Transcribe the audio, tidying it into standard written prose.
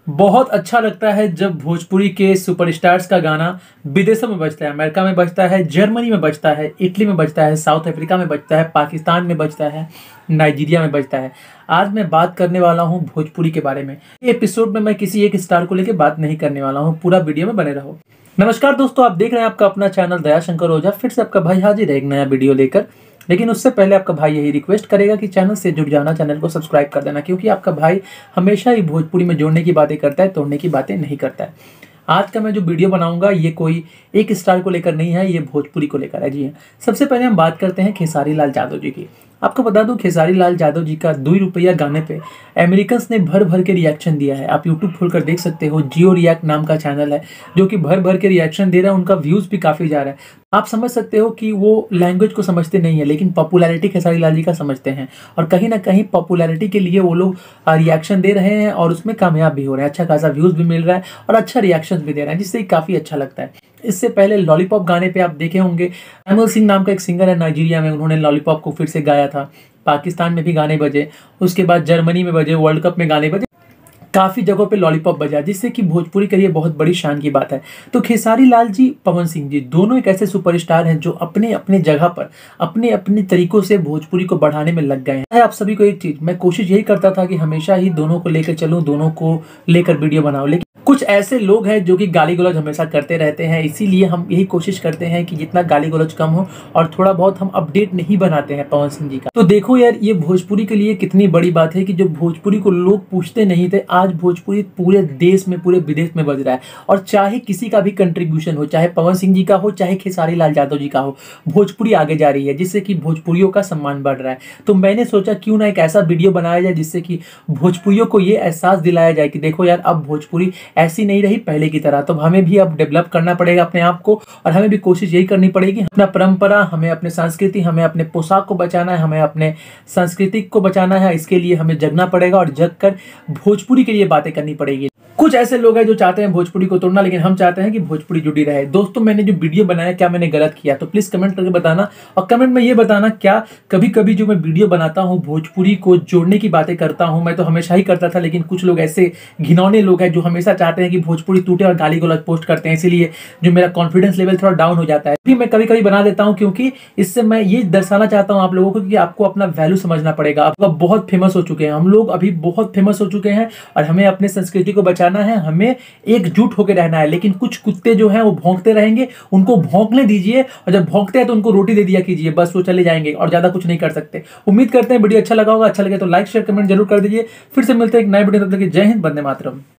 बहुत अच्छा लगता है जब भोजपुरी के सुपरस्टार्स का गाना विदेशों में बजता है। अमेरिका में बजता है, जर्मनी में बजता है, इटली में बजता है, साउथ अफ्रीका में बजता है, पाकिस्तान में बजता है, नाइजीरिया में बजता है। आज मैं बात करने वाला हूं भोजपुरी के बारे में। ये एपिसोड में मैं किसी एक स्टार को लेकर बात नहीं करने वाला हूं। पूरा वीडियो में बने रहो। नमस्कार दोस्तों, आप देख रहे हैं आपका अपना चैनल दयाशंकर ओझा। फिर से आपका भाई हाजिर है एक नया वीडियो लेकर। लेकिन उससे पहले आपका भाई यही रिक्वेस्ट करेगा कि चैनल से जुड़ जाना, चैनल को सब्सक्राइब कर देना, क्योंकि आपका भाई हमेशा ही भोजपुरी में जोड़ने की बातें करता है, तोड़ने की बातें नहीं करता है। आज का मैं जो वीडियो बनाऊंगा ये कोई एक स्टार को लेकर नहीं है, ये भोजपुरी को लेकर है। जी हाँ, सबसे पहले हम बात करते हैं खेसारी लाल यादव जी की। आपको बता दूं, खेसारी लाल यादव जी का 2 रुपया गाने पे अमेरिकन्स ने भर भर के रिएक्शन दिया है। आप यूट्यूब खोलकर देख सकते हो, जियो रिएक्ट नाम का चैनल है जो कि भर भर के रिएक्शन दे रहा है। उनका व्यूज भी काफी जा रहा है। आप समझ सकते हो कि वो लैंग्वेज को समझते नहीं है, लेकिन पॉपुलैरिटी खेसारी लाल जी का समझते हैं। और कहीं ना कहीं पॉपुलैरिटी के लिए वो लोग रिएक्शन दे रहे हैं और उसमें कामयाब भी हो रहे हैं। अच्छा खासा व्यूज भी मिल रहा है और अच्छा रिएक्शन भी दे रहे हैं, जिससे काफी अच्छा लगता है। इससे पहले लॉलीपॉप गाने पे आप देखे होंगे, एमएल सिंह नाम का एक सिंगर है नाइजीरिया में, उन्होंने लॉलीपॉप को फिर से गाया था। पाकिस्तान में भी गाने बजे, उसके बाद जर्मनी में बजे, वर्ल्ड कप में गाने बजे, काफी जगहों पे लॉलीपॉप बजा, जिससे कि भोजपुरी के लिए बहुत बड़ी शान की बात है। तो खेसारी लाल जी, पवन सिंह जी, दोनों एक ऐसे सुपरस्टार हैं जो अपने अपने जगह पर अपने अपने तरीकों से भोजपुरी को बढ़ाने में लग गए हैं। आप सभी को एक चीज, मैं कोशिश यही करता था कि हमेशा ही दोनों को लेकर चलूं, दोनों को लेकर वीडियो बनाऊं, लेकिन कुछ ऐसे लोग हैं जो कि गाली गलौज हमेशा करते रहते हैं। इसीलिए हम यही कोशिश करते हैं कि जितना गाली गलौज कम हो, और थोड़ा बहुत हम अपडेट नहीं बनाते हैं पवन सिंह जी का। तो देखो यार, ये भोजपुरी के लिए कितनी बड़ी बात है कि जो भोजपुरी को लोग पूछते नहीं थे, आज भोजपुरी पूरे देश में, पूरे विदेश में बज रहा है। और चाहे किसी का भी कंट्रीब्यूशन हो, चाहे पवन सिंह जी का हो, चाहे खेसारी लाल यादव जी का हो, भोजपुरी आगे जा रही है, जिससे कि भोजपुरियों का सम्मान बढ़ रहा है। तो मैंने सोचा क्यों ना एक ऐसा वीडियो बनाया जाए जिससे कि भोजपुरियों को ये एहसास दिलाया जाए कि देखो यार, अब भोजपुरी ऐसी नहीं रही पहले की तरह। तो हमें भी अब डेवलप करना पड़ेगा अपने आप को, और हमें भी कोशिश यही करनी पड़ेगी, अपना परंपरा, हमें अपने संस्कृति, हमें अपने पोशाक को बचाना है, हमें अपने संस्कृति को बचाना है। इसके लिए हमें जगना पड़ेगा और जग कर भोजपुरी के लिए बातें करनी पड़ेगी। कुछ ऐसे लोग हैं जो चाहते हैं भोजपुरी को तोड़ना, लेकिन हम चाहते हैं कि भोजपुरी जुड़ी रहे। दोस्तों, मैंने जो वीडियो बनाया, क्या मैंने गलत किया तो प्लीज कमेंट करके बताना। और कमेंट में ये बताना, क्या कभी कभी जो मैं वीडियो बनाता हूँ भोजपुरी को जोड़ने की बातें करता हूँ। मैं तो हमेशा ही करता था, लेकिन कुछ लोग ऐसे घिनौने लोग हैं जो हमेशा चाहते हैं कि भोजपुरी टूटे और गाली गलौज पोस्ट करते हैं। इसीलिए जो मेरा कॉन्फिडेंस लेवल थोड़ा डाउन हो जाता है। फिर मैं कभी कभी बना देता हूँ, क्योंकि इससे मैं ये दर्शाना चाहता हूँ आप लोगों को कि आपको अपना वैल्यू समझना पड़ेगा। आप बहुत फेमस हो चुके हैं, हम लोग अभी बहुत फेमस हो चुके हैं, और हमें अपने संस्कृति को बचाना है, हमें एकजुट होकर रहना है। लेकिन कुछ कुत्ते जो हैं वो भौंकते रहेंगे, उनको भौंकने दीजिए, और जब भौंकते हैं तो उनको रोटी दे दिया कीजिए, बस वो चले जाएंगे और ज्यादा कुछ नहीं कर सकते। उम्मीद करते हैं वीडियो अच्छा लगा होगा। अच्छा लगे तो लाइक शेयर कमेंट जरूर कर दीजिए। फिर से मिलते हैं एक नए वीडियो में। तब तक जय हिंद, वंदे मातरम।